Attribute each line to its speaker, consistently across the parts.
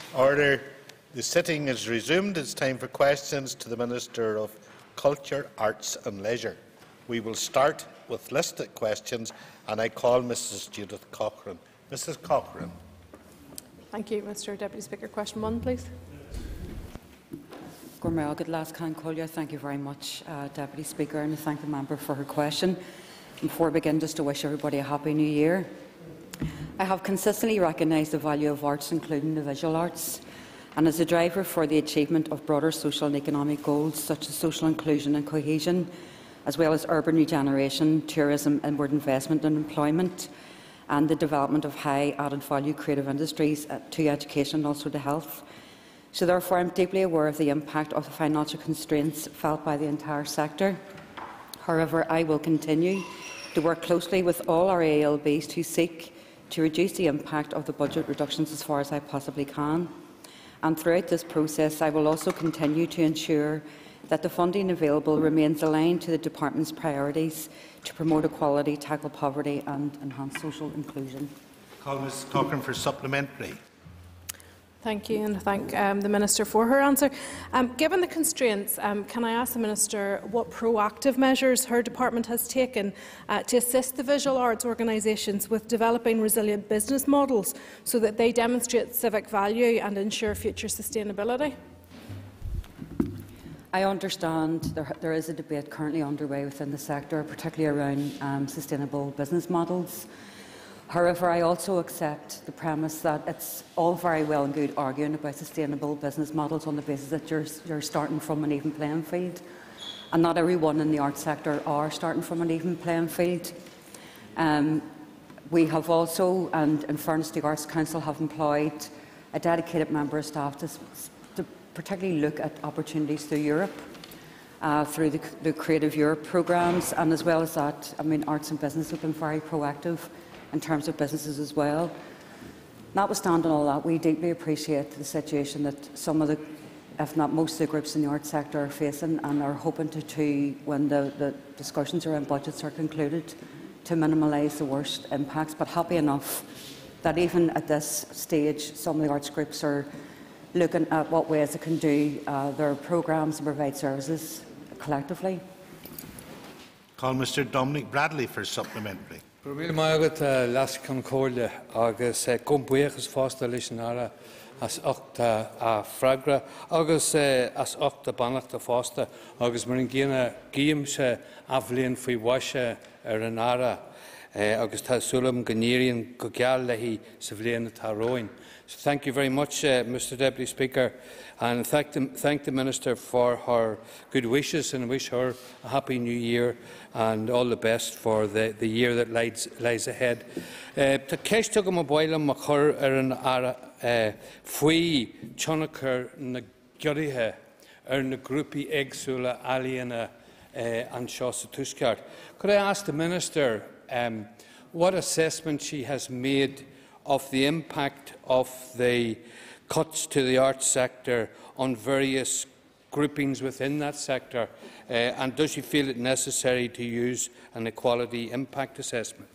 Speaker 1: Order. The sitting is resumed. It is time for questions to the Minister of Culture, Arts and Leisure. We will start with listed questions, and I call Mrs Judith Cochrane. Mrs Cochrane.
Speaker 2: Thank you, Mr Deputy Speaker. Question 1, please.
Speaker 3: Thank you very much, Deputy Speaker, and I thank the member for her question. Before I begin, just to wish everybody a happy new year. I have consistently recognised the value of arts, including the visual arts, and as a driver for the achievement of broader social and economic goals such as social inclusion and cohesion, as well as urban regeneration, tourism, inward investment and employment, and the development of high added value creative industries to education and also to health. So therefore I am deeply aware of the impact of the financial constraints felt by the entire sector. However, I will continue to work closely with all our ALBs to seek to reduce the impact of the budget reductions as far as I possibly can. And throughout this process, I will also continue to ensure that the funding available remains aligned to the Department's priorities to promote equality, tackle poverty and enhance social inclusion.
Speaker 1: Call Ms Cochrane for supplementary.
Speaker 2: Thank you, and thank the Minister for her answer. Given the constraints, can I ask the Minister what proactive measures her department has taken to assist the visual arts organisations with developing resilient business models so that they demonstrate civic value and ensure future sustainability?
Speaker 3: I understand there is a debate currently underway within the sector, particularly around sustainable business models. However, I also accept the premise that it's all very well and good arguing about sustainable business models on the basis that you're starting from an even playing field, and not everyone in the arts sector are starting from an even playing field. We have also, and in fairness to the Arts Council, have employed a dedicated member of staff to particularly look at opportunities through Europe, through the Creative Europe programmes, and as well as that, I mean, arts and business have been very proactive in terms of businesses as well. Notwithstanding all that, we deeply appreciate the situation that some of the, if not most of the groups in the arts sector are facing, and are hoping to when the discussions around budgets are concluded, to minimise the worst impacts. But happy enough that even at this stage, some of the arts groups are looking at what ways they can do their programmes and provide services collectively.
Speaker 1: Call Mr Dominic Bradley for supplementary.
Speaker 4: Problemet las Concordia agus compuechas fásta listenara as ochta a fragra agus as ochta banachta fásta agus maringina giamse avlin fi washa aranara agus ta sulam ganirian gogal lehi savlian taroin. So thank you very much, Mr Deputy Speaker, and thank the Minister for her good wishes, and wish her a happy new year and all the best for the year that lies ahead. Ta ceist tugam mo bailam mo chur an ara faoi tionachar na gyorithe na grúpi éagsúla aliana an seo sa tuisceart. Could I ask the Minister what assessment she has made of the impact of the cuts to the arts sector on various groupings within that sector, and does she feel it necessary to use an equality impact assessment?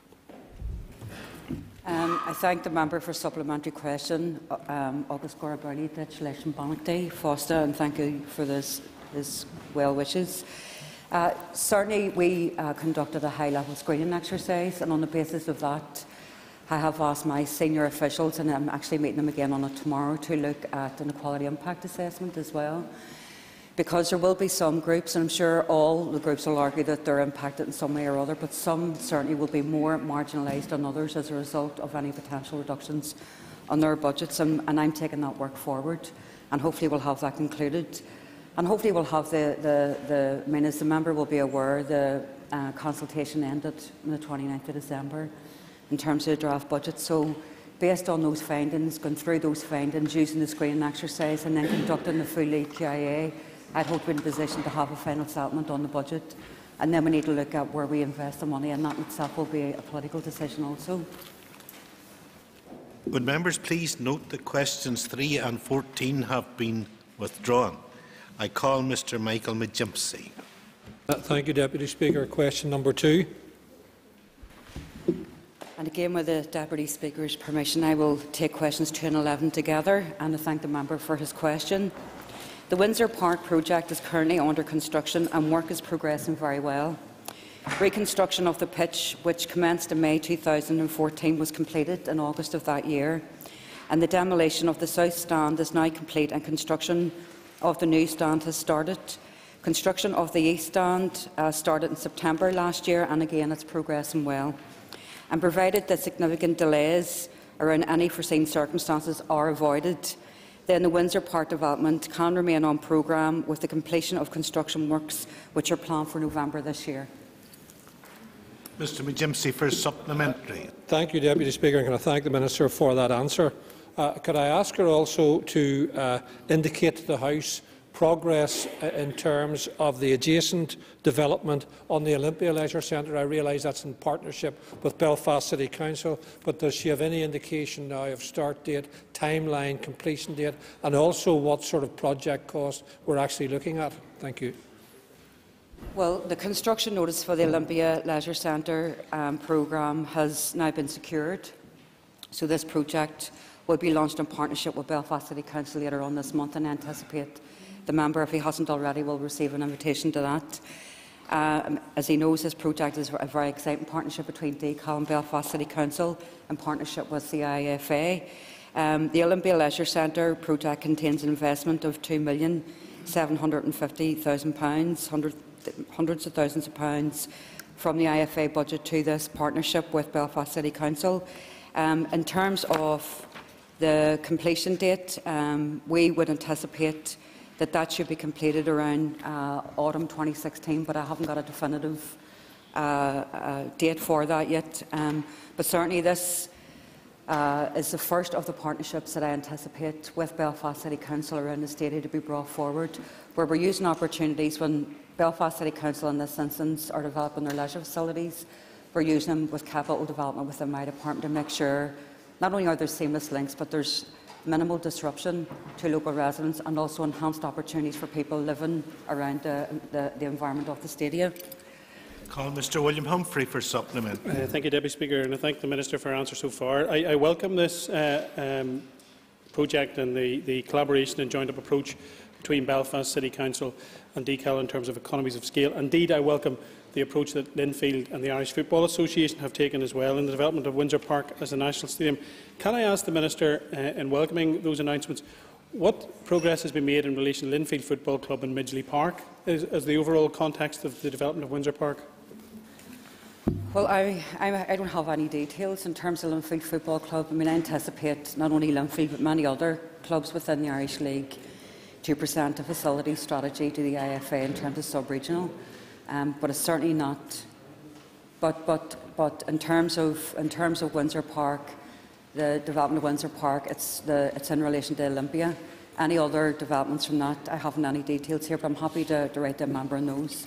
Speaker 3: I thank the member for a supplementary question. Agus Gorabali, Legislation Banachty, Foster, and thank you for his well wishes. Certainly, we conducted a high-level screening exercise, and on the basis of that, I have asked my senior officials, and I'm actually meeting them again on it tomorrow, to look at an equality impact assessment as well. Because there will be some groups, and I'm sure all the groups will argue that they're impacted in some way or other, but some certainly will be more marginalised than others as a result of any potential reductions on their budgets. And I'm taking that work forward, and hopefully we'll have that concluded. And hopefully we'll have I mean, as the member will be aware, the consultation ended on the 29th of December. In terms of the draft budget. So, based on those findings, going through those findings, using the screening exercise and then conducting the full QIA, I'd hope we're in a position to have a final settlement on the budget. And then we need to look at where we invest the money, and that itself will be a political decision also.
Speaker 1: Would members please note that questions 3 and 14 have been withdrawn. I call Mr Michael McGimpsey.
Speaker 5: Thank you, Deputy Speaker. Question number 2.
Speaker 3: And again, with the Deputy Speaker's permission, I will take questions 2 and 11 together, and I thank the member for his question. The Windsor Park project is currently under construction and work is progressing very well. Reconstruction of the pitch, which commenced in May 2014, was completed in August of that year, and the demolition of the south stand is now complete and construction of the new stand has started. Construction of the east stand started in September last year, and again it's progressing well. And provided that significant delays around any foreseen circumstances are avoided, then the Windsor Park development can remain on programme with the completion of construction works which are planned for November this year.
Speaker 1: Mr McGimsey for supplementary.
Speaker 5: Thank you, Deputy Speaker, and can I thank the Minister for that answer. Could I ask her also to indicate to the House progress in terms of the adjacent development on the Olympia Leisure Centre? I realise that's in partnership with Belfast City Council, but does she have any indication now of start date, timeline, completion date, and also what sort of project cost we're actually looking at? Thank you.
Speaker 3: Well, the construction notice for the Olympia Leisure Centre programme has now been secured, so this project will be launched in partnership with Belfast City Council later on this month, and I anticipate the member, if he hasn't already, will receive an invitation to that. As he knows, this project is a very exciting partnership between DCAL and Belfast City Council in partnership with the IFA. The Olympia Leisure Centre project contains an investment of £2,750,000, hundreds of thousands of pounds from the IFA budget to this partnership with Belfast City Council. In terms of the completion date, we would anticipate that should be completed around autumn 2016, but I haven't got a definitive date for that yet. But certainly this is the first of the partnerships that I anticipate with Belfast City Council around the stadia to be brought forward, where we're using opportunities when Belfast City Council in this instance are developing their leisure facilities. We're using them with capital development within my department to make sure not only are there seamless links, but there's minimal disruption to local residents and also enhanced opportunities for people living around the environment of the stadia.
Speaker 1: Call Mr William Humphrey for supplement.
Speaker 6: Thank you, Deputy Speaker, and I thank the Minister for her answer so far. I welcome this project and the collaboration and joined-up approach between Belfast City Council and DCAL in terms of economies of scale. Indeed, I welcome the approach that Linfield and the Irish Football Association have taken as well in the development of Windsor Park as a national stadium. Can I ask the Minister, in welcoming those announcements, what progress has been made in relation to Linfield Football Club and Midgley Park as the overall context of the development of Windsor Park?
Speaker 3: Well, I don't have any details in terms of Linfield Football Club. I mean, I anticipate not only Linfield but many other clubs within the Irish League to present a facility strategy to the IFA in terms of sub-regional. But it's certainly not. But in terms of Windsor Park, the development of Windsor Park, it's in relation to Olympia. Any other developments from that, I haven't any details here, but I'm happy to write to a member on those.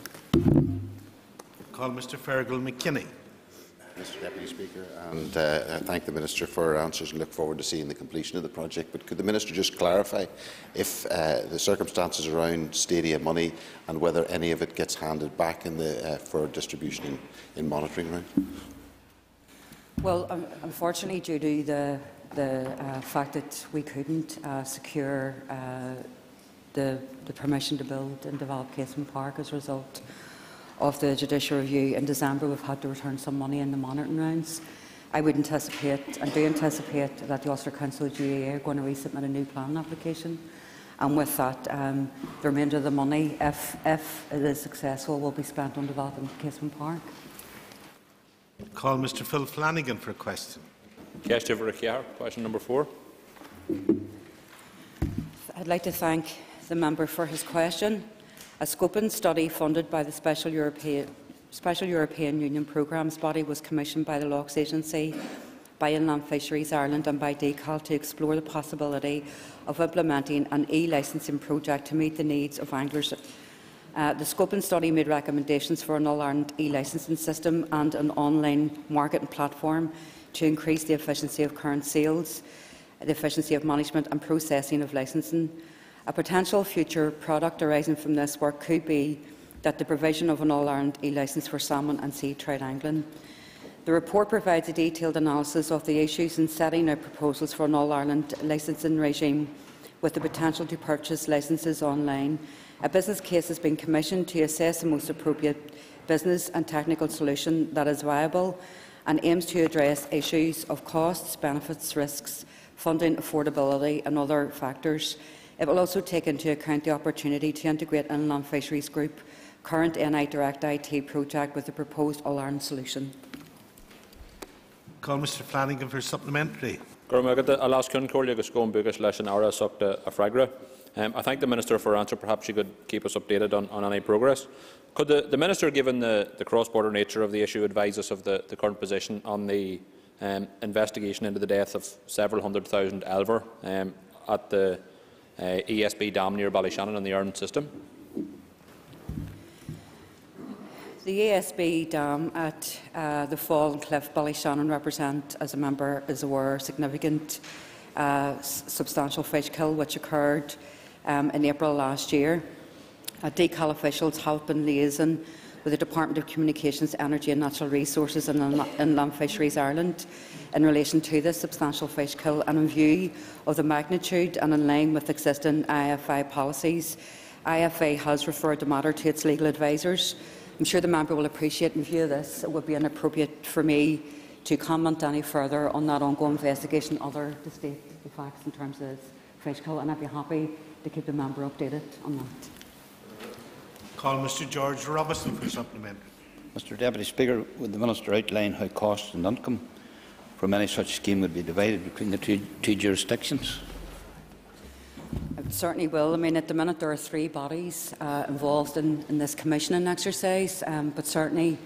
Speaker 1: Call Mr Fergal McKinney.
Speaker 7: Mr Deputy Speaker, and I thank the Minister for her answers and look forward to seeing the completion of the project. But could the Minister just clarify if the circumstances around stadia money and whether any of it gets handed back for distribution in monitoring round?
Speaker 3: Well, unfortunately, due to the fact that we couldn't secure the permission to build and develop Casement Park as a result of the judicial review in December, we've had to return some money in the monitoring rounds. I would anticipate and do anticipate that the Ulster Council of GAA are going to resubmit a new planning application, and with that, the remainder of the money, if it is successful, will be spent on developing Casement Park.
Speaker 1: Call Mr Phil Flanagan for a question.
Speaker 8: Question number 4.
Speaker 3: I'd like to thank the member for his question. A scoping study funded by the Special European Union Programmes body was commissioned by the Lochs Agency, by Inland Fisheries Ireland and by DCAL to explore the possibility of implementing an e-licensing project to meet the needs of anglers. The scoping study made recommendations for an all-Ireland e-licensing system and an online marketing platform to increase the efficiency of current sales, the efficiency of management and processing of licensing. A potential future product arising from this work could be that the provision of an all-Ireland e-licence for salmon and sea trout angling. The report provides a detailed analysis of the issues in setting out proposals for an all-Ireland licensing regime with the potential to purchase licences online. A business case has been commissioned to assess the most appropriate business and technical solution that is viable and aims to address issues of costs, benefits, risks, funding, affordability and other factors. It will also take into account the opportunity to integrate Inland Fisheries Group current NI Direct IT project with the proposed all-Ireland solution.
Speaker 1: Call Mr Flanagan for supplementary.
Speaker 8: I thank the Minister for her answer. Perhaps she could keep us updated on any progress. Could the Minister, given the cross-border nature of the issue, advise us of the current position on the investigation into the death of several 100,000 elver at the ESB dam near Ballyshannon in the Ireland system?
Speaker 3: The ESB dam at the Fallen Cliff, Ballyshannon, represent, as a member is aware, significant substantial fish kill which occurred in April last year. DCAL officials have been liaising with the Department of Communications, Energy and Natural Resources and Inland Fisheries Ireland in relation to this substantial fish kill, and in view of the magnitude and in line with existing IFI policies, IFA has referred the matter to its legal advisers. I'm sure the member will appreciate, in view of this, it would be inappropriate for me to comment any further on that ongoing investigation, other to state the facts in terms of fish kill, and I'd be happy to keep the member updated on that.
Speaker 1: Call Mr George Robinson for supplementary.
Speaker 9: Mr Deputy Speaker, would the Minister outline how costs and income from any such scheme would be divided between the two jurisdictions?
Speaker 3: I certainly will. I mean, at the minute there are 3 bodies involved in this commissioning exercise, but certainly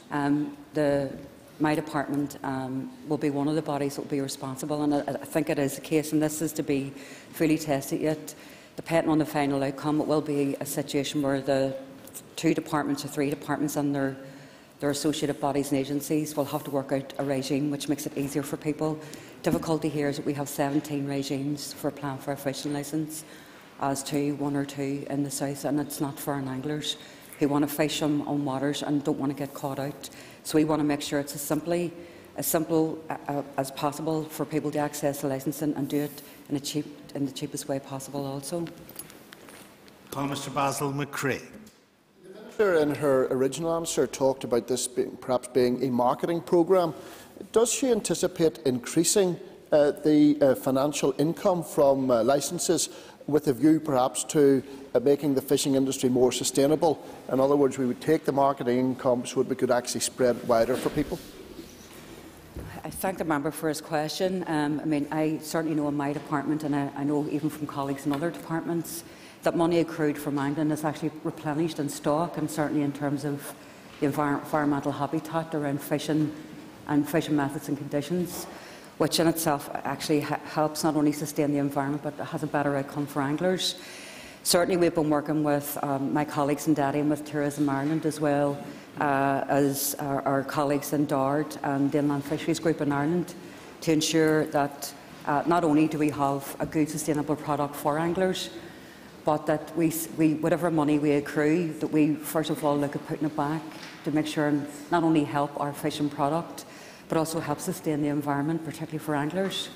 Speaker 3: my department will be one of the bodies that will be responsible, and I think it is the case, and this is to be fully tested yet. Depending on the final outcome, it will be a situation where the 2 departments or 3 departments and their associated bodies and agencies will have to work out a regime which makes it easier for people. Difficulty here is that we have 17 regimes for applying for a fishing licence, as to 1 or 2 in the south, and it's not for our anglers who want to fish on waters and don't want to get caught out. So we want to make sure it's as simple as possible for people to access the licensing and do it in the cheapest way possible also.
Speaker 1: Call Mr Basil McCrae.
Speaker 10: The Minister, in her original answer, talked about this perhaps being a marketing programme. Does she anticipate increasing the financial income from licences with a view perhaps to making the fishing industry more sustainable? In other words, we would take the marketing income so we could actually spread it wider for people.
Speaker 3: I thank the member for his question. I mean, I certainly know in my department, and I know even from colleagues in other departments, that money accrued from angling is actually replenished in stock, and certainly in terms of the environmental habitat around fishing and fishing methods and conditions, which in itself actually helps not only sustain the environment but has a better outcome for anglers. Certainly we've been working with my colleagues in Daddy and with Tourism Ireland, as well as our colleagues in DARD and the Inland Fisheries Group in Ireland, to ensure that not only do we have a good sustainable product for anglers, but that whatever money we accrue, that we first of all look at putting it back to make sure not only help our fishing product, but also help sustain the environment, particularly for anglers.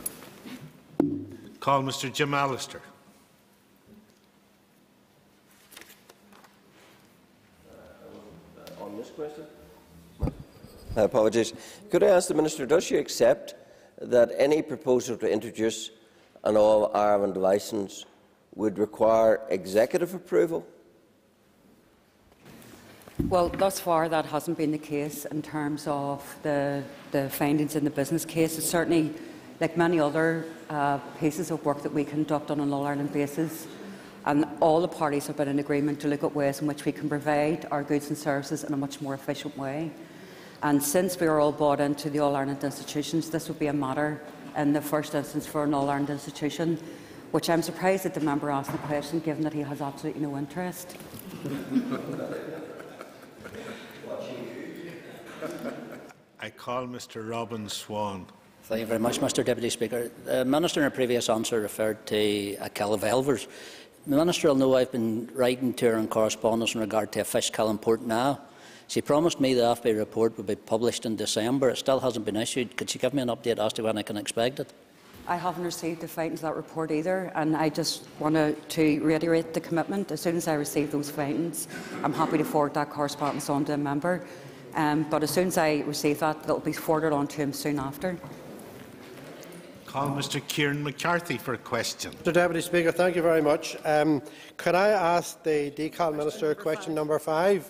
Speaker 1: Call Mr Jim Allister.
Speaker 11: On this question? Apologies. Could I ask the Minister, does she accept that any proposal to introduce an all-Ireland licence would require executive approval?
Speaker 3: Well, thus far that hasn't been the case in terms of the findings in the business case. It's certainly, like many other pieces of work that we conduct on an all-Ireland basis, and all the parties have been in agreement to look at ways in which we can provide our goods and services in a much more efficient way. And since we are all bought into the all-Ireland institutions, this would be a matter in the first instance for an all-Ireland institution, which I'm surprised that the member asked the question, given that he has absolutely no interest.
Speaker 1: I call Mr Robin Swan.
Speaker 12: Thank you very much, Mr Deputy Speaker. The Minister in a previous answer referred to a kill of elvers. The Minister will know I've been writing to her in correspondence in regard to a fish kill in Portnaw. She promised me the FB report would be published in December. It still hasn't been issued. Could she give me an update as to when I can expect it?
Speaker 3: I haven't received the findings of that report either, and I just wanted to reiterate the commitment. As soon as I receive those findings, I'm happy to forward that correspondence on to a member. But as soon as I receive that, it will be forwarded on to him soon after.
Speaker 1: Call Mr Kieran McCarthy for a question.
Speaker 13: Mr Deputy Speaker, thank you very much. Could I ask the DCAL Minister question number 5?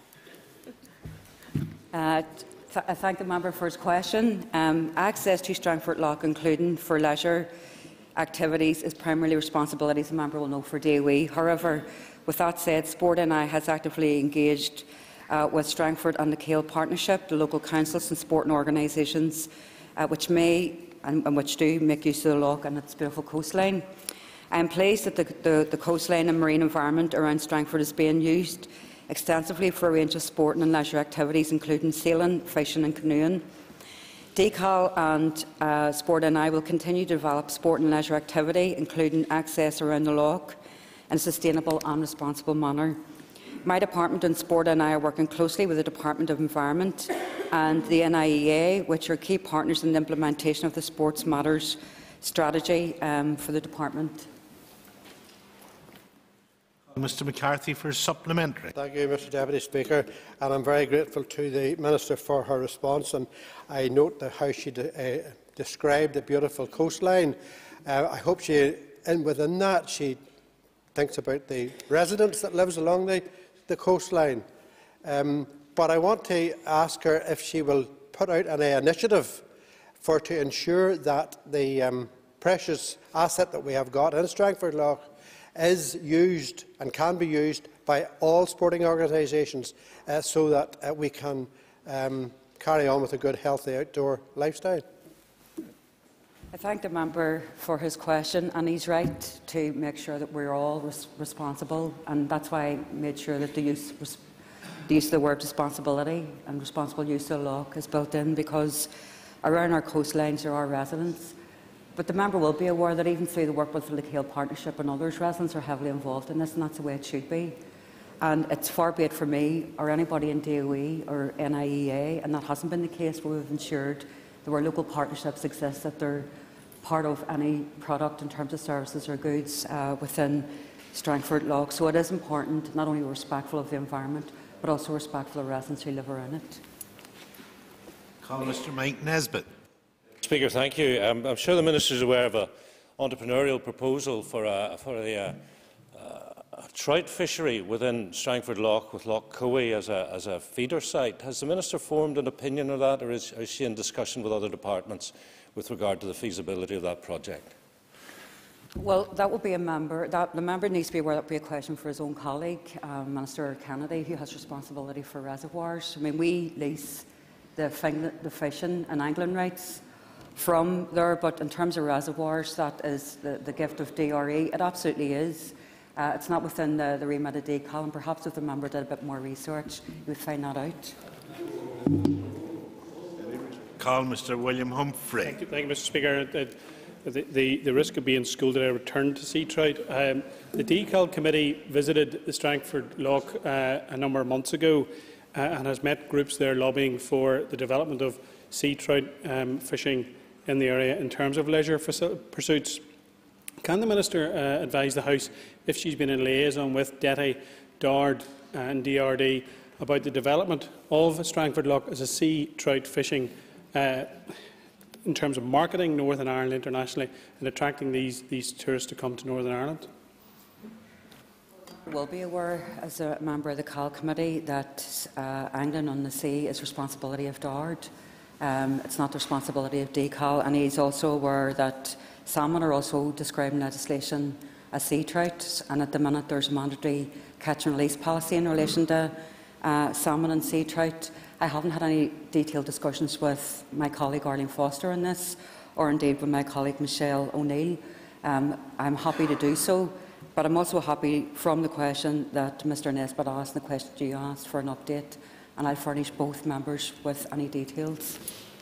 Speaker 3: I thank the member for his question. Access to Strangford Lough, including for leisure activities, is primarily responsibility, as the member will know, for DOE. However, with that said, Sport NI has actively engaged with Strangford and the DCAL partnership, the local councils and sporting organisations, which may and which do make use of the loch and its beautiful coastline. I am pleased that the coastline and marine environment around Strangford is being used extensively for a range of sporting and leisure activities, including sailing, fishing and canoeing. DCAL and Sport NI will continue to develop sport and leisure activity, including access around the loch, in a sustainable and responsible manner. My department and Sport NI are working closely with the Department of Environment and the NIEA, which are key partners in the implementation of the Sports Matters strategy for the department.
Speaker 1: Mr McCarthy for a supplementary.
Speaker 13: Thank you, Mr Deputy Speaker, and I'm very grateful to the Minister for her response. And I note how she described the beautiful coastline. I hope within that she thinks about the residents that lives along the coastline. But I want to ask her if she will put out an initiative to ensure that the precious asset that we have got in Strangford Lough is used and can be used by all sporting organisations so that we can carry on with a good, healthy outdoor lifestyle.
Speaker 3: I thank the member for his question, and he's right to make sure that we're all responsible, and that's why I made sure that the use of the word responsibility and responsible use of the loch is built in, because around our coastlines there are residents. But the member will be aware that even through the work with the DCAL partnership and others, residents are heavily involved in this, and that's the way it should be. And it's far be it for me or anybody in DOE or NIEA, and that hasn't been the case, where we've ensured that where local partnerships exist, that they're part of any product in terms of services or goods within Strangford Lough. So it is important not only respectful of the environment, but also respectful of residents who live around it.
Speaker 1: Call Mr Mike Nesbitt.
Speaker 14: Speaker, thank you. I'm sure the Minister is aware of an entrepreneurial proposal for a trout fishery within Strangford Lough with Loch Cowie as a feeder site. Has the Minister formed an opinion on that, or is she in discussion with other departments with regard to the feasibility of that project?
Speaker 3: Well, that will be a member. The member needs to be aware that will be a question for his own colleague, Minister Kennedy, who has responsibility for reservoirs. I mean, we lease the fishing and angling rights from there, but in terms of reservoirs, that is the gift of DRE. It absolutely is. It's not within the remit of DCAL, and perhaps if the member did a bit more research, you would find that out.
Speaker 1: Call Mr William Humphrey.
Speaker 6: Thank you, Mr Speaker. The risk of being schooled at a return to sea trout. The DCAL committee visited the Strangford Lough a number of months ago and has met groups there lobbying for the development of sea trout fishing in the area in terms of leisure pursuits. Can the Minister advise the House if she's been in liaison with DETI, DARD and DRD about the development of Strangford Lough as a sea trout fishing in terms of marketing Northern Ireland internationally and attracting these tourists to come to Northern Ireland?
Speaker 3: I will be aware, as a member of the CAL committee, that angling on the sea is responsibility of DARD. It's not the responsibility of DCAL, and he's also aware that salmon are also described in legislation as sea trout, and at the minute there's a mandatory catch and release policy in relation to salmon and sea trout. I haven't had any detailed discussions with my colleague Arlene Foster on this, or indeed with my colleague Michelle O'Neill. I'm happy to do so, but I'm also happy from the question that Mr Nesbitt asked and the question you asked for an update, and I'll furnish both members with any details.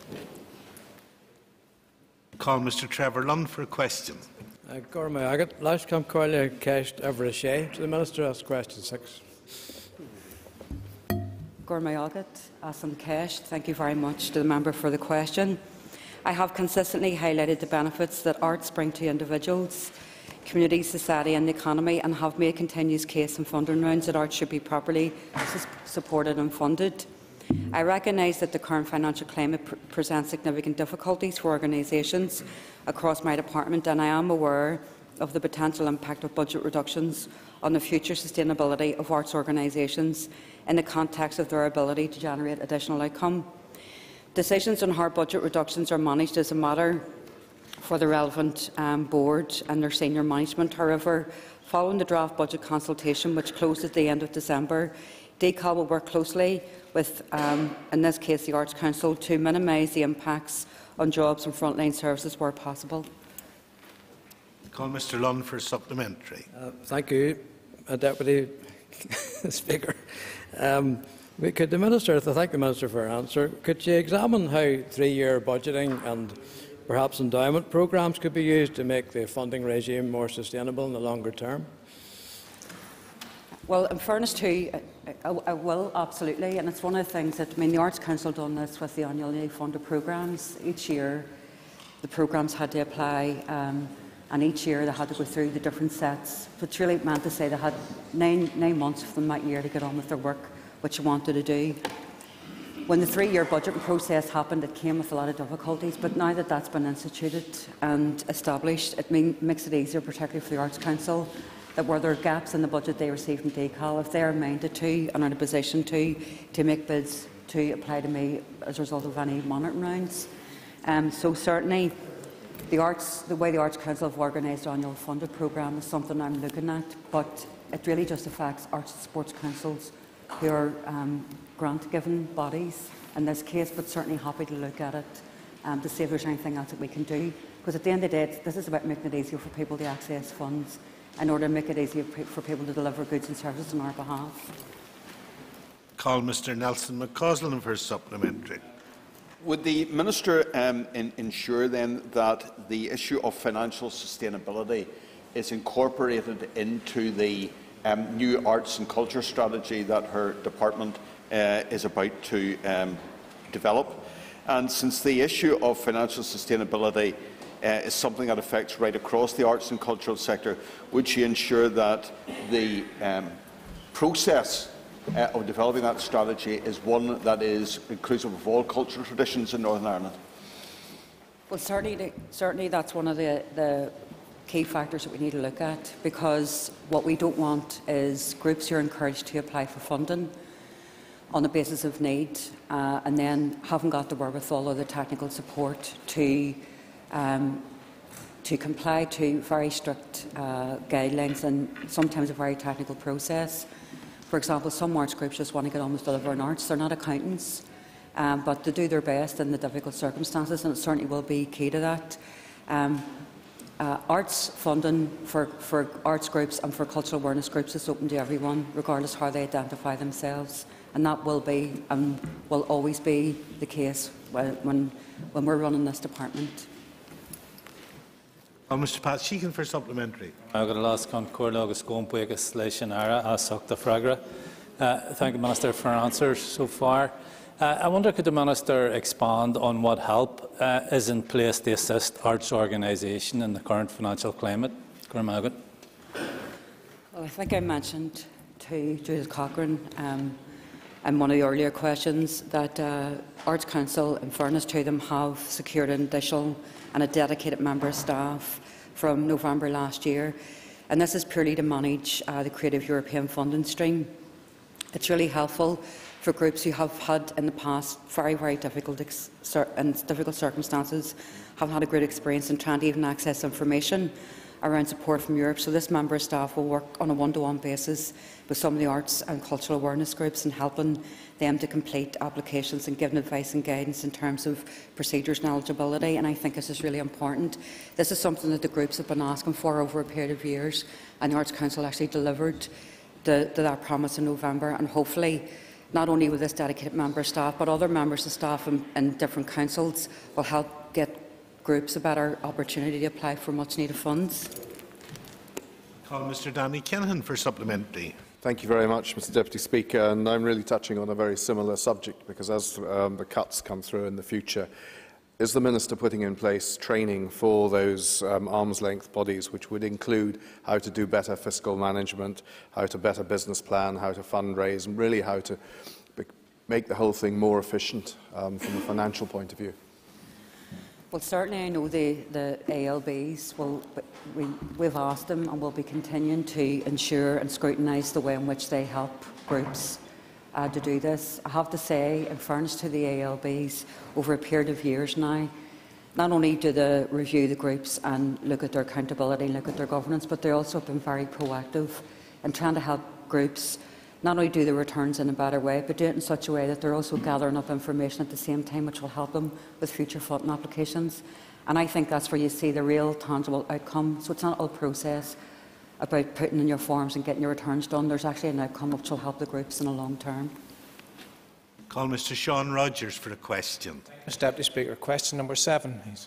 Speaker 1: Call Mr Trevor Lunn for a question.
Speaker 15: Last come cast ever a shame. The Minister asks question 6.
Speaker 3: Thank you very much to the member for the question. I have consistently highlighted the benefits that arts bring to individuals, community, society and the economy, and have made continuous case in funding rounds that arts should be properly supported and funded. I recognise that the current financial climate presents significant difficulties for organisations across my department, and I am aware of the potential impact of budget reductions on the future sustainability of arts organisations in the context of their ability to generate additional income. Decisions on how budget reductions are managed is a matter for the relevant board and their senior management. However, following the draft budget consultation, which closed at the end of December, DCAL will work closely with, in this case, the Arts Council to minimise the impacts on jobs and frontline services where possible.
Speaker 1: Call Mr. Lunn for supplementary.
Speaker 15: Thank you, Deputy Speaker. Could the Minister, thank the Minister for her answer, could she examine how 3-year budgeting and perhaps endowment programmes could be used to make the funding regime more sustainable in the longer term?
Speaker 3: Well, in fairness to I will, absolutely, and it's one of the things that, the Arts Council done this with the annually funded programmes. Each year the programmes had to apply, and each year they had to go through the different sets, which really meant to say they had nine months for them that year to get on with their work, which they wanted to do. When the 3-year budget process happened, it came with a lot of difficulties, but now that that's been instituted and established, it makes it easier, particularly for the Arts Council, that where there are gaps in the budget they receive from DCAL, if they are minded to and are in a position to make bids to apply to me as a result of any monitoring rounds. So certainly the way the Arts Council have organised the annual funded programme is something I'm looking at, but it really just affects arts and sports councils who are grant-given bodies in this case, but certainly happy to look at it to see if there's anything else that we can do. Because at the end of the day, this is about making it easier for people to access funds in order to make it easier for people to deliver goods and services on our behalf.
Speaker 1: Call Mr. Nelson McCausland for supplementary.
Speaker 16: Would the Minister ensure then that the issue of financial sustainability is incorporated into the new arts and culture strategy that her department is about to develop? And since the issue of financial sustainability is something that affects right across the arts and cultural sector, would she ensure that the process of developing that strategy is one that is inclusive of all cultural traditions in Northern Ireland?
Speaker 3: Well, certainly that's one of the key factors that we need to look at, because what we don't want is groups who are encouraged to apply for funding on the basis of need and then haven't got the wherewithal or the technical support to comply to very strict guidelines and sometimes a very technical process. For example, some arts groups just want to get on with delivering arts. They're not accountants, but they do their best in the difficult circumstances, and it certainly will be key to that. Arts funding for arts groups and for cultural awareness groups is open to everyone, regardless of how they identify themselves, and that will be and will always be the case when we're running this department.
Speaker 1: Mr. Pat Sheehan for supplementary.
Speaker 17: Thank the Minister for her answers so far. I wonder, could the Minister expand on what help is in place to assist arts organisations in the current financial climate?
Speaker 3: Well, I think I mentioned to Judith Cochrane in one of the earlier questions that Arts Council, in fairness to them, have secured an additional and a dedicated member of staff from November last year, and this is purely to manage the Creative European funding stream. It's really helpful for groups who have had in the past very difficult circumstances, have had a great experience in trying to even access information around support from Europe. So this member of staff will work on a one-to-one basis with some of the arts and cultural awareness groups and helping them to complete applications and giving advice and guidance in terms of procedures and eligibility. And I think this is really important. This is something that the groups have been asking for over a period of years, and the Arts Council actually delivered that promise in November, and hopefully not only with this dedicated member of staff, but other members of staff in different councils will help get groups a better opportunity to apply for much needed funds.
Speaker 1: Call Mr. Danny Kinahan for supplementary.
Speaker 18: Thank you very much, Mr Deputy Speaker. And I'm really touching on a very similar subject, because as the cuts come through in the future, is the Minister putting in place training for those arm's-length bodies, which would include how to do better fiscal management, how to better business plan, how to fundraise, and really how to make the whole thing more efficient from a financial point of view?
Speaker 3: Well, certainly I know the ALBs we've asked them and will be continuing to ensure and scrutinise the way in which they help groups to do this. I have to say, in fairness to the ALBs, over a period of years now, not only do they review the groups and look at their accountability, look at their governance, but they also have been very proactive in trying to help groups not only do the returns in a better way, but do it in such a way that they're also gathering up information at the same time, which will help them with future funding applications. And I think that's where you see the real tangible outcome. So it's not all process about putting in your forms and getting your returns done. There's actually an outcome which will help the groups in the long term.
Speaker 1: Call Mr Sean Rogers for a question.
Speaker 19: Mr Deputy Speaker, question number 7, please.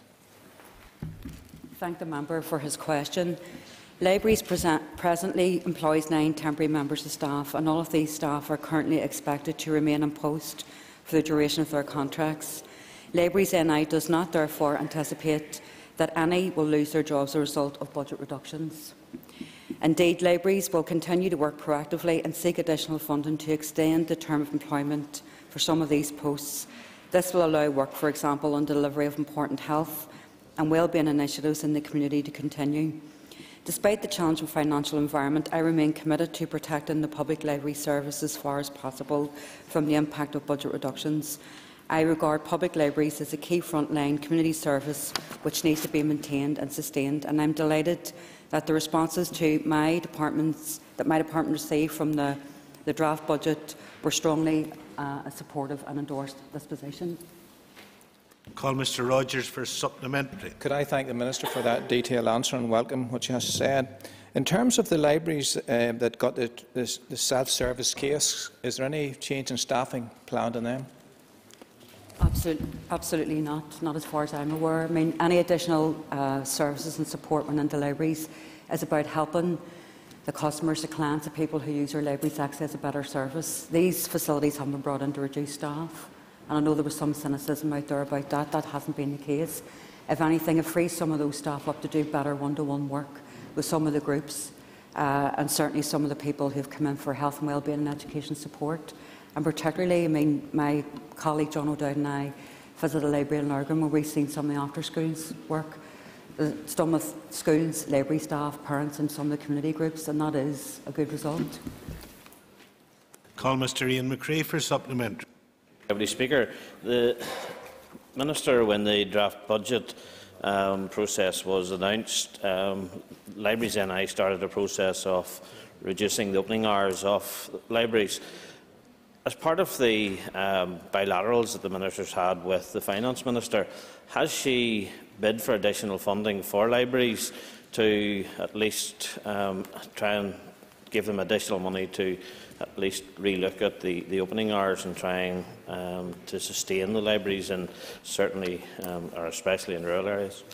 Speaker 3: Thank the member for his question. Libraries presently employs 9 temporary members of staff, and all of these staff are currently expected to remain in post for the duration of their contracts. Libraries NI does not therefore anticipate that any will lose their jobs as a result of budget reductions. Indeed, libraries will continue to work proactively and seek additional funding to extend the term of employment for some of these posts. This will allow work, for example, on delivery of important health and wellbeing initiatives in the community to continue. Despite the challenging financial environment, I remain committed to protecting the public library service as far as possible from the impact of budget reductions. I regard public libraries as a key frontline community service which needs to be maintained and sustained, and I am delighted that the responses to my department received from the draft budget were strongly supportive and endorsed this position.
Speaker 1: Call Mr Rogers for supplementary.
Speaker 19: Could I thank the Minister for that detailed answer and welcome what she has said. In terms of the libraries that got the self-service case, is there any change in staffing planned in them?
Speaker 3: Absolutely not. Not as far as I'm aware. I mean, any additional services and support within the libraries is about helping the customers, the clients, the people who use our libraries access a better service. These facilities haven't been brought in to reduce staff. And I know there was some cynicism out there about that. That hasn't been the case. If anything, it frees some of those staff up to do better one-to-one work with some of the groups and certainly some of the people who have come in for health and wellbeing and education support. And particularly, I mean, my colleague John O'Dowd and I visited a library in Lurgan where we've seen some of the after-schools work. Some with schools, library staff, parents and some of the community groups, and that is a good result.
Speaker 1: Call Mr Ian McCrae for supplementary.
Speaker 20: Deputy Speaker, the Minister, when the draft budget process was announced, Libraries NI started a process of reducing the opening hours of libraries. As part of the bilaterals that the Minister's had with the Finance Minister, has she bid for additional funding for libraries to at least try and give them additional money to at least relook at the opening hours and trying to sustain the libraries, and certainly or especially in rural areas?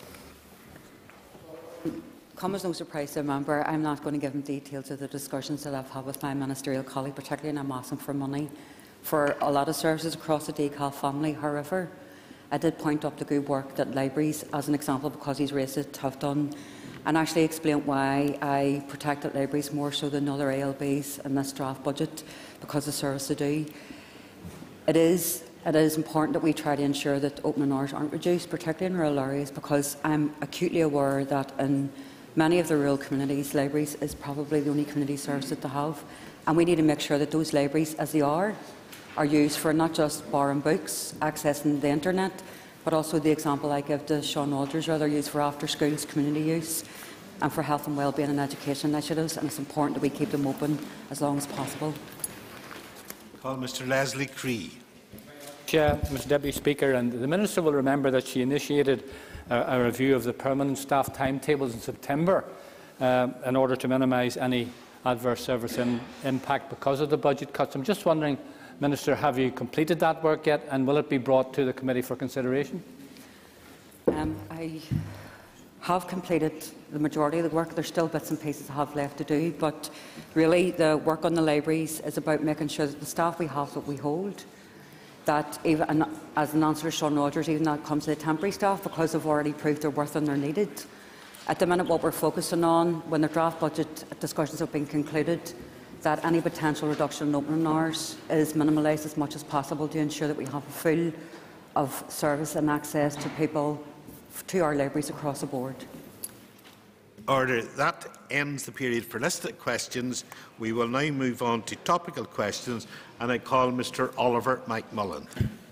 Speaker 3: Come as no surprise to a member, I'm not going to give him details of the discussions that I've had with my ministerial colleague, particularly when I'm asking for money for a lot of services across the DCAL family. However, I did point up the good work that libraries, as an example, because he's raised it, have done, and actually explain why I protected libraries more so than other ALBs in this draft budget, because of the service they do. It is important that we try to ensure that opening hours aren't reduced, particularly in rural areas, because I'm acutely aware that in many of the rural communities, libraries is probably the only community service that they have, and we need to make sure that those libraries, as they are used for not just borrowing books, accessing the internet, but also the example I give to Sean Rogers, they're used for after-schools community use and for health and wellbeing and education initiatives, and it's important that we keep them open as long as possible.
Speaker 1: Call Mr Leslie Cree.
Speaker 17: Mr Deputy Speaker, and the Minister will remember that she initiated a review of the permanent staff timetables in September in order to minimise any adverse service impact because of the budget cuts. I'm just wondering, Minister, have you completed that work yet, and will it be brought to the committee for consideration?
Speaker 3: have completed the majority of the work. There's still bits and pieces I have left to do, but really the work on the libraries is about making sure that the staff we have that we hold, that even as an answer to Sean Rogers, even that comes to the temporary staff, because they've already proved their worth and they're needed. At the minute, what we're focusing on, when the draft budget discussions have been concluded, that any potential reduction in opening hours is minimalised as much as possible to ensure that we have a full of service and access to people to our libraries across the board.
Speaker 1: Order. That ends the period for listed questions. We will now move on to topical questions, and I call Mr Oliver McMullen.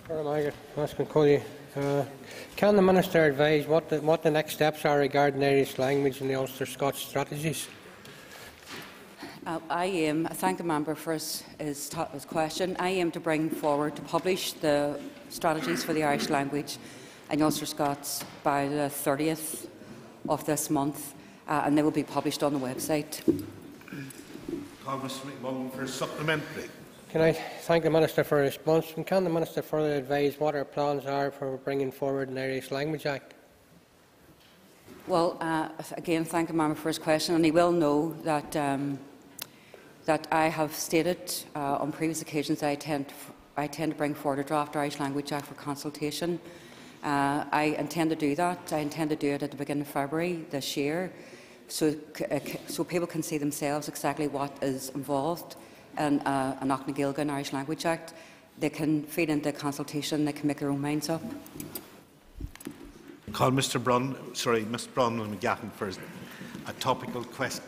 Speaker 21: Can the Minister advise what the next steps are regarding Irish language in the Ulster-Scots strategies?
Speaker 3: I thank the member for his question. I aim to bring forward to publish the strategies for the Irish language in Ulster-Scots by the 30th of this month, and they will be published on the website.
Speaker 1: Call Mr McMullen for a supplementary.
Speaker 21: Can I thank the Minister for a response? And can the Minister further advise what our plans are for bringing forward an Irish Language Act?
Speaker 3: Well, again, thank the member for his question, and he will know that that I have stated on previous occasions that I intend to bring forward a draft Irish Language Act for consultation. I intend to do that. I intend to do it at the beginning of February this year, so people can see themselves exactly what is involved in an Auchnagilgan Irish Language Act. They can feed into consultation. They can make their own minds up.
Speaker 1: Call Miss Bronwyn McGahan for a topical question.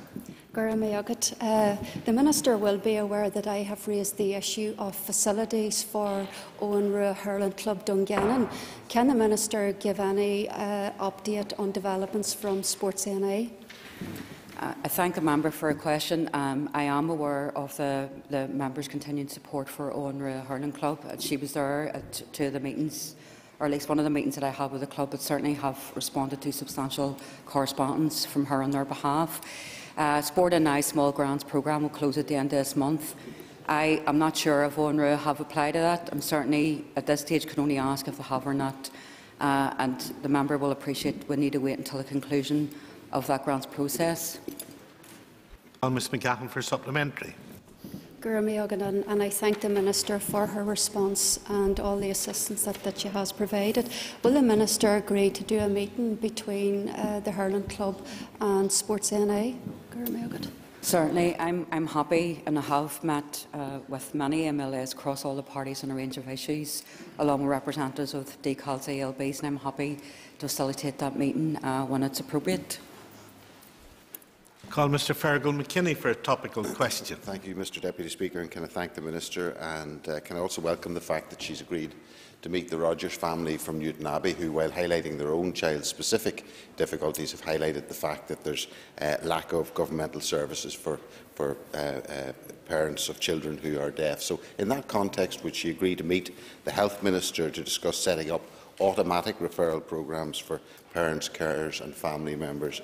Speaker 22: The Minister will be aware that I have raised the issue of facilities for Owen Hurling Club Dungannon. Can the Minister give any update on developments from Sports NA?
Speaker 3: I thank the member for a question. I am aware of the member's continued support for Owen Hurling Club. She was there at two of the meetings, or at least one of the meetings that I had with the club, but certainly have responded to substantial correspondence from her on their behalf. Sport NI Small Grants programme will close at the end of this month. I am not sure if ONRA have applied to that. I'm certainly at this stage can only ask if they have or not, and the member will appreciate we need to wait until the conclusion of that grants process.
Speaker 1: Ms McGahan for supplementary.
Speaker 22: And I thank the Minister for her response and all the assistance that she has provided. Will the Minister agree to do a meeting between the Hurling Club and Sports NA?
Speaker 3: Certainly, I'm happy, and I have met with many MLAs across all the parties on a range of issues, along with representatives of DCAL's ALBs, and I'm happy to facilitate that meeting when it's appropriate.
Speaker 1: Call Mr Fergal McKinney for a topical question.
Speaker 7: Thank you, Mr Deputy Speaker, and can I thank the Minister, and can I also welcome the fact that she's agreed to meet the Rogers family from Newton Abbey, who, while highlighting their own child's specific difficulties, have highlighted the fact that there's lack of governmental services for parents of children who are deaf. So in that context, would she agree to meet the Health Minister to discuss setting up automatic referral programmes for parents, carers and family members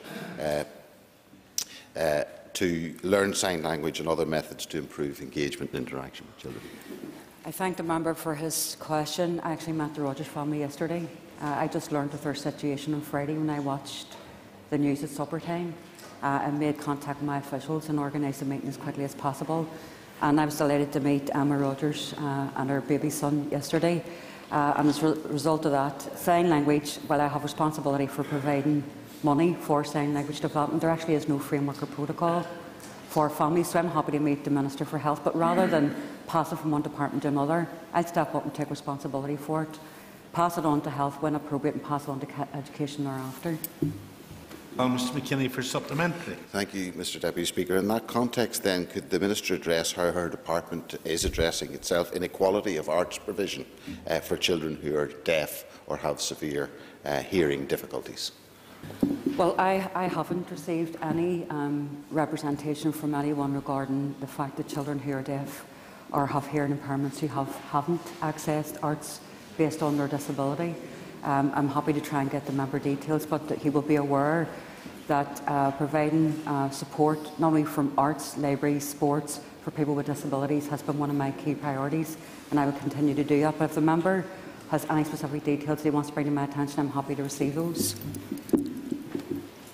Speaker 7: to learn sign language and other methods to improve engagement and interaction with children?
Speaker 3: I thank the member for his question. I actually met the Rogers family yesterday. I just learned of their situation on Friday when I watched the news at supper time and made contact with my officials and organised the meeting as quickly as possible. And I was delighted to meet Emma Rogers and her baby son yesterday. And as a result of that, sign language, while I have responsibility for providing money for sign language development, there actually is no framework or protocol for families, so I'm happy to meet the Minister for Health, but rather than pass it from one department to another, I'll step up and take responsibility for it, pass it on to Health when appropriate and pass it on to Education thereafter.
Speaker 1: Mr McKinney for supplementary.
Speaker 7: Thank you, Mr Deputy Speaker. In that context, then, could the Minister address how her department is addressing itself inequality of arts provision for children who are deaf or have severe hearing difficulties?
Speaker 3: Well, I haven't received any representation from anyone regarding the fact that children who are deaf or have hearing impairments who haven't accessed arts based on their disability. I'm happy to try and get the member details, but he will be aware that providing support not only from arts, libraries, sports for people with disabilities has been one of my key priorities, and I will continue to do that. But if the member has any specific details he wants to bring to my attention, I'm happy to receive those.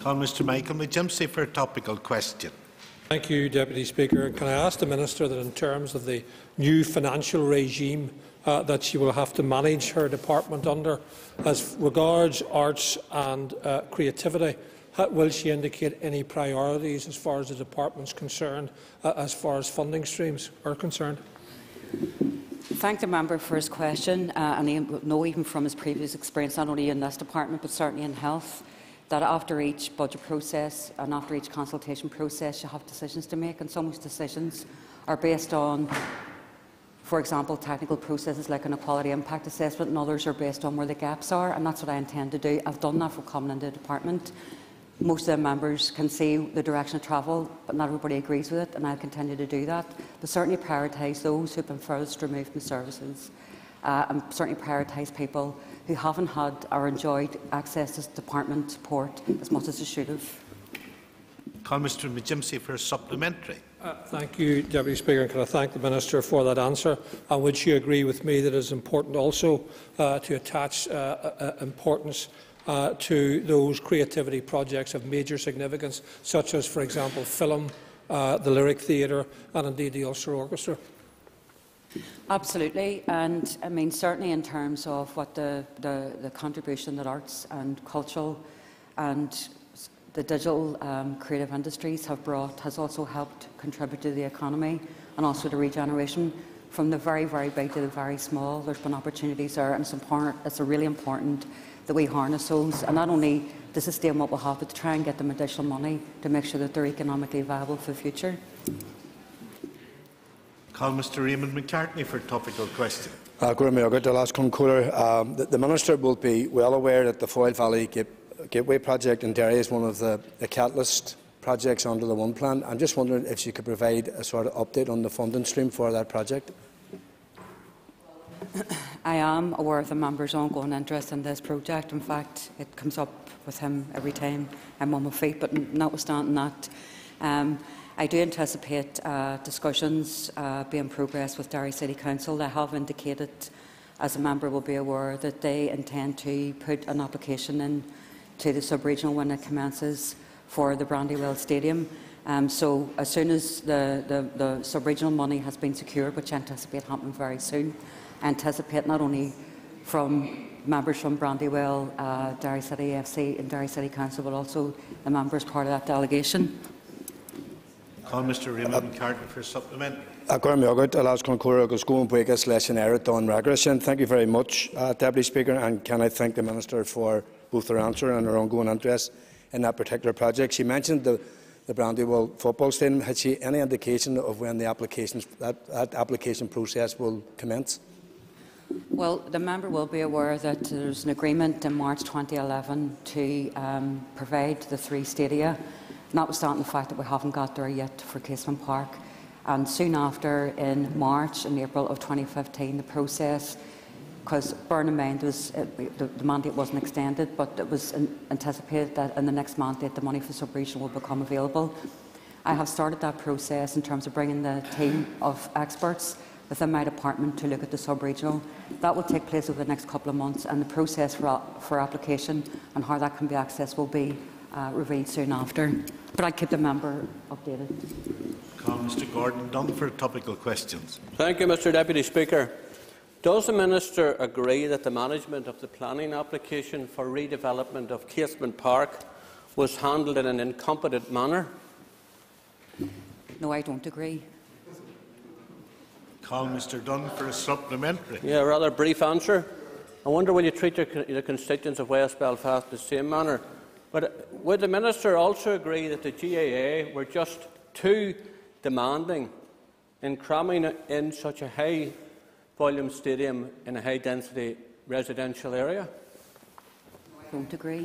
Speaker 1: Call Mr Michael McGimpsey for a topical question.
Speaker 5: Thank you, Deputy Speaker. Can I ask the Minister that in terms of the new financial regime that she will have to manage her department under, as regards arts and creativity, will she indicate any priorities as far as the department is concerned, as far as funding streams are concerned?
Speaker 3: Thank the member for his question, and I know even from his previous experience, not only in this department but certainly in health, that after each budget process and after each consultation process you have decisions to make, and some of those decisions are based on, for example, technical processes like an equality impact assessment, and others are based on where the gaps are, and that's what I intend to do. I've done that for coming into the department. Most of the members can see the direction of travel, but not everybody agrees with it, and I'll continue to do that. But certainly prioritise those who have been furthest removed from services, and certainly prioritise people who haven't had or enjoyed access to department support as much as they should have.
Speaker 1: Call Mr McGimpsey for a supplementary.
Speaker 5: Thank you, Deputy Speaker. And can I thank the Minister for that answer? And would she agree with me that it is important also to attach importance to those creativity projects of major significance, such as, for example, film, the Lyric Theatre and indeed the Ulster Orchestra?
Speaker 3: Absolutely, and I mean certainly in terms of what the contribution that arts and cultural and the digital creative industries have brought has also helped contribute to the economy and also to regeneration. From the very, very big to the very small, there's been opportunities there, and it's really important that we harness those, and not only to sustain what we have, but to try and get them additional money to make sure that they're economically viable for the future.
Speaker 1: Call Mr Raymond McCartney for a topical question.
Speaker 2: The Minister will be well aware that the Foyle Valley Gateway project in Derry is one of the catalyst projects under the One Plan. I'm just wondering if she could provide a sort of update on the funding stream for that project.
Speaker 3: I am aware of the member's ongoing interest in this project. In fact, it comes up with him every time I'm on my feet, but notwithstanding that, I do anticipate discussions being progressed with Derry City Council. They have indicated, as a member will be aware, that they intend to put an application in to the sub-regional when it commences for the Brandywell Stadium. So as soon as the sub-regional money has been secured, which I anticipate happening very soon, I anticipate not only from members from Brandywell, Derry City FC and Derry City Council, but also the members part of that delegation.
Speaker 1: Call Mr Raymond McCartney for a supplementary.
Speaker 2: Thank you very much, Deputy Speaker, and can I thank the Minister for both her answer and her ongoing interest in that particular project. She mentioned the Brandywell football stadium. Had she any indication of when the that application process will commence?
Speaker 3: Well, the member will be aware that there's an agreement in March 2011 to provide the 3 stadia, notwithstanding the fact that we haven't got there yet for Casement Park. And soon after, in March and April of 2015, the process, because bearing in mind the mandate wasn't extended, but it was anticipated that in the next mandate the money for sub-regional will become available. I have started that process in terms of bringing the team of experts within my department to look at the sub-regional. That will take place over the next couple of months, and the process for application and how that can be accessed will be revealed soon after. But I'll keep the member updated.
Speaker 1: Call Mr Gordon Dunn for topical questions.
Speaker 4: Thank you, Mr Deputy Speaker. Does the Minister agree that the management of the planning application for redevelopment of Casement Park was handled in an incompetent manner?
Speaker 3: No, I don't agree.
Speaker 1: Call Mr Dunn for a supplementary.
Speaker 4: Yeah, a rather brief answer. I wonder will you treat the constituents of West Belfast in the same manner? But would the Minister also agree that the GAA were just too demanding in cramming in such a high-volume stadium in a high-density residential area?
Speaker 3: I don't agree.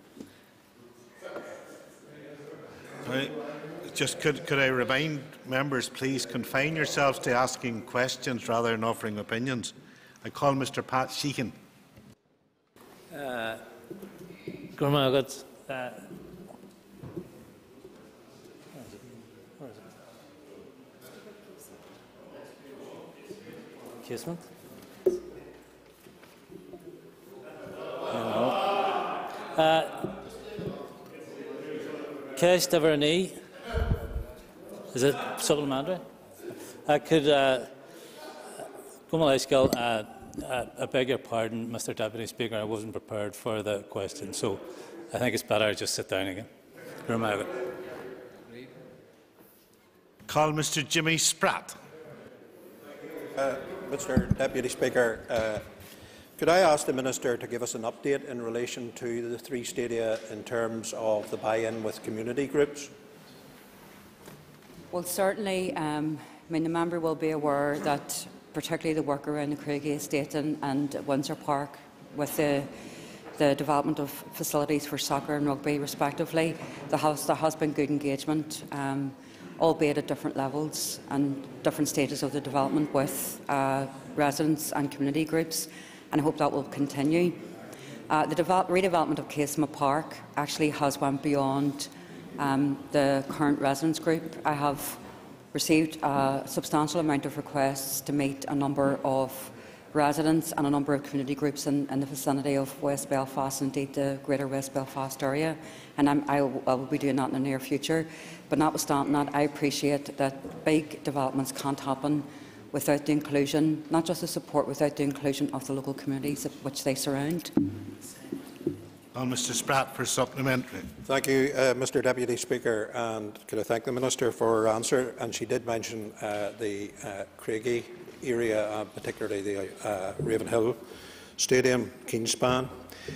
Speaker 1: Could I remind members, please confine yourselves to asking questions rather than offering opinions. I call Mr Pat Sheehan.
Speaker 4: Casement?
Speaker 12: Cash Trevor Ni. Is it supplementary? Could I beg your pardon, Mr. Deputy Speaker. I wasn't prepared for the question, so I think it's better I just sit down again.
Speaker 1: Call Mr. Jimmy Spratt.
Speaker 8: Mr. Deputy Speaker, could I ask the Minister to give us an update in relation to the 3 stadia in terms of the buy-in with community groups?
Speaker 3: Well, certainly, the member will be aware that particularly the work around the Craigie Estate and Windsor Park with the development of facilities for soccer and rugby respectively, there has been good engagement, albeit at different levels and different stages of the development with residents and community groups, and I hope that will continue. The redevelopment of Casema Park actually has went beyond the current residents group. I have received a substantial amount of requests to meet a number of residents and a number of community groups in the vicinity of West Belfast, indeed the Greater West Belfast area, and I will be doing that in the near future. But notwithstanding that, I appreciate that big developments can't happen without the inclusion, not just the support, without the inclusion of the local communities which they surround.
Speaker 1: Mr. Spratt for supplementary.
Speaker 8: Thank you, Mr. Deputy Speaker, and could I thank the Minister for her answer. And she did mention the Craigie area, particularly the Ravenhill Stadium, Keenspan.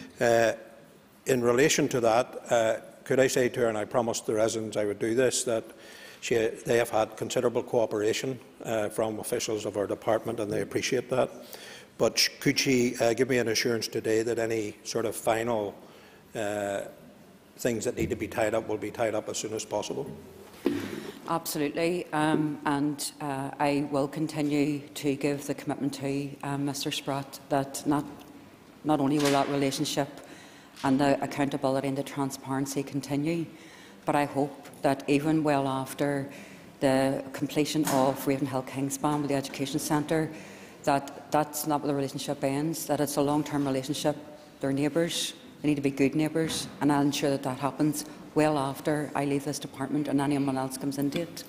Speaker 8: In relation to that, could I say to her, and I promised the residents I would do this, that they have had considerable cooperation from officials of our department, and they appreciate that. But could she give me an assurance today that any sort of final things that need to be tied up will be tied up as soon as possible?
Speaker 3: Absolutely, and I will continue to give the commitment to Mr. Spratt that not only will that relationship and the accountability and the transparency continue, but I hope that even well after the completion of Ravenhill Kingspan with the Education Centre, that's not where the relationship ends, that it's a long-term relationship. They're neighbours, they need to be good neighbours, and I'll ensure that that happens well after I leave this department and anyone else comes into it.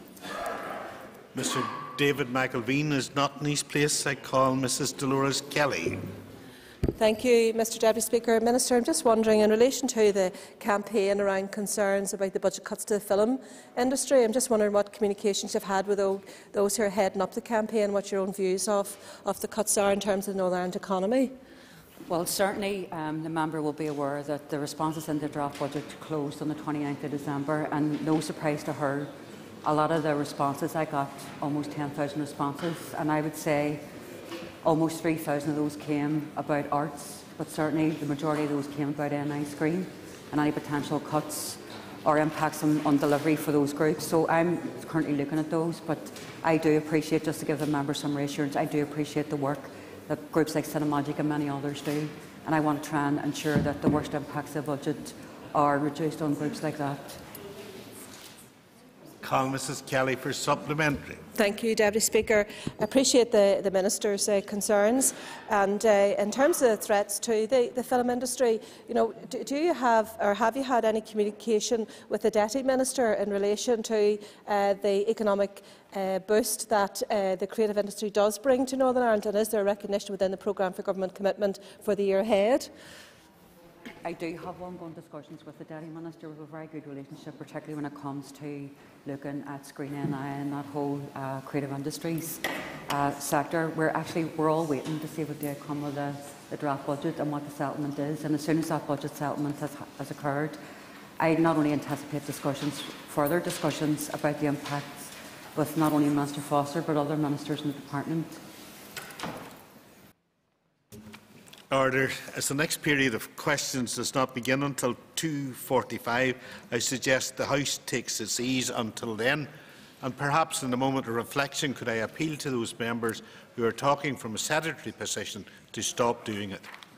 Speaker 1: Mr. David McElveen is not in his place. I call Mrs. Dolores Kelly.
Speaker 9: Thank you, Mr. Deputy Speaker. Minister, I'm just wondering, in relation to the campaign around concerns about the budget cuts to the film industry, I'm just wondering what communications you've had with those who are heading up the campaign, what your own views of the cuts are in terms of the Northern Ireland economy.
Speaker 3: Well, certainly the member will be aware that the responses in the draft budget closed on the 29th of December, and no surprise to her, a lot of the responses, I got almost 10,000 responses, and I would say almost 3,000 of those came about arts, but certainly the majority of those came about NI Screen and any potential cuts or impacts on delivery for those groups. So I'm currently looking at those, but I do appreciate, just to give the member some reassurance, I do appreciate the work that groups like Cinemagic and many others do, and I want to try and ensure that the worst impacts of the budget are reduced on groups like that.
Speaker 1: Call Mrs. Kelly for supplementary.
Speaker 9: Thank you, Deputy Speaker. I appreciate the Minister's concerns. And in terms of the threats to the film industry, do you have, or have you had any communication with the Deputy Minister in relation to the economic boost that the creative industry does bring to Northern Ireland, and is there a recognition within the programme for government commitment for the year ahead?
Speaker 3: I do have ongoing discussions with the Deputy Minister. We have a very good relationship, particularly when it comes to looking at Screen NI and that whole creative industries sector. We're all waiting to see what the outcome of the draft budget and what the settlement is. And as soon as that budget settlement has occurred, I not only anticipate further discussions about the impacts with not only Minister Foster but other ministers in the department.
Speaker 1: Order. As the next period of questions does not begin until 2:45, I suggest the House takes its ease until then, and perhaps in a moment of reflection could I appeal to those members who are talking from a sedentary position to stop doing it.